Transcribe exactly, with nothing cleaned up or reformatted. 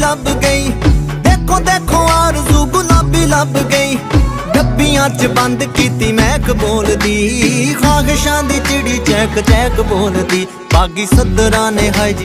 ਲੱਭ ਗਈ। देखो देखो आरज़ू गुलाबी लभ गई। डब्बियां च बंद कीती महक बोलदी, ख्वाहिशां दी चिड़ी चैक चैक बोलदी। बागी सदरा ने हाय